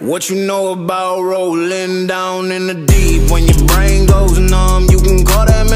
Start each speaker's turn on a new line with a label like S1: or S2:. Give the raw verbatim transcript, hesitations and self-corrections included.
S1: What you know about rolling down in the deep? When your brain goes numb, you can call that